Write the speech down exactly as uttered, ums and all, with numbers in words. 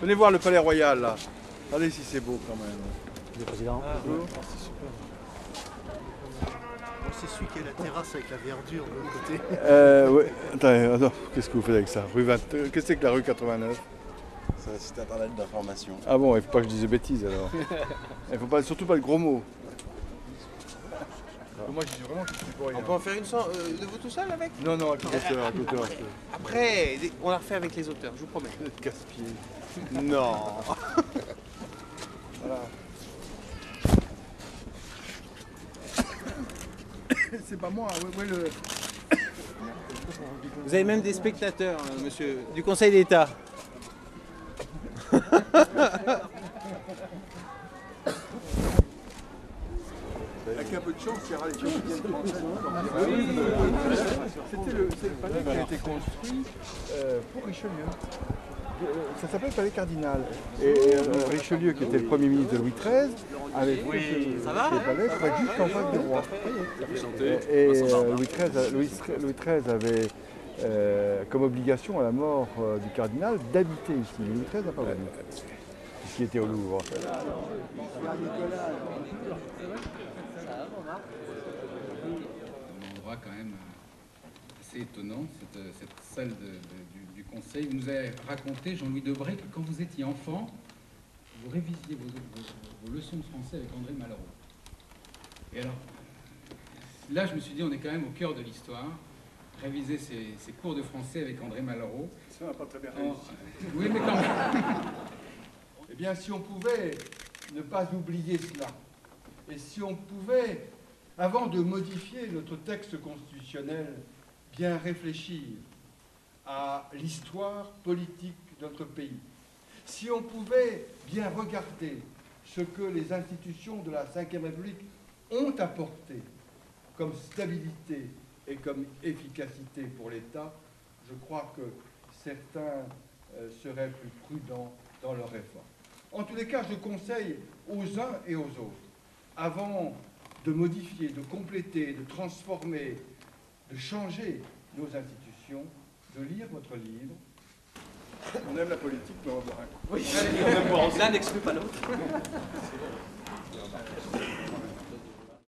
Venez voir le Palais Royal, là. Regardez si c'est beau, quand même. Le président. Ah, ouais. Oh, c'est super. Oh, c'est celui qui a la terrasse avec la verdure de l'autre côté. Euh, ouais. Attends, attends. Qu'est-ce que vous faites avec ça? Rue vingt... Qu'est-ce que c'est que la rue quatre-vingt-neuf? C'est un site internet d'information. Ah bon, il faut pas que je dise de bêtises, alors. Il faut pas, surtout pas de gros mots. Moi, je dis vraiment que je suis pour rien. On peut en faire une sans, euh, de vous tout seul avec? Non, non, avec l'auteur, avec l'auteur. Après, on la refait avec les auteurs, je vous promets. Casse-pied. Non. Voilà. C'est pas moi, ouais, ouais, le... Vous avez même des spectateurs, hein, monsieur, du Conseil d'État. Avec un peu de chance, il y aura les comédiennes françaises. C'était le, c'est le palais qui a été construit euh, pour Richelieu. Ça s'appelle le palais cardinal. Et euh, Richelieu, qui était le premier ministre de Louis treize, avait fait oui, ce, ça va, ce palais pour être juste en face du roi. Et, et euh, Louis treize, Louis, Louis treize avait euh, comme obligation à la mort euh, du cardinal d'habiter ici. Louis treize n'a pas voulu, puisqu'il était au Louvre. Un endroit quand même assez étonnant, cette, cette salle de, de, du, du Conseil. Vous nous avez raconté, Jean-Louis Debré, que quand vous étiez enfant, vous révisiez vos, vos, vos leçons de français avec André Malraux. Et alors, là, je me suis dit, on est quand même au cœur de l'histoire. Réviser ses, ses cours de français avec André Malraux. Ça n'a pas très bien réussi. Oh, oui, mais quand même. Eh bien, si on pouvait ne pas oublier cela, et si on pouvait, avant de modifier notre texte constitutionnel, bien réfléchir à l'histoire politique de notre pays, si on pouvait bien regarder ce que les institutions de la cinquième République ont apporté comme stabilité et comme efficacité pour l'État, je crois que certains euh, seraient plus prudents dans leur réforme. En tous les cas, je conseille aux uns et aux autres, avant de modifier, de compléter, de transformer, de changer nos institutions, de lire votre livre. On aime la politique, mais on va boire un coup. Oui, l'un n'exclut pas l'autre.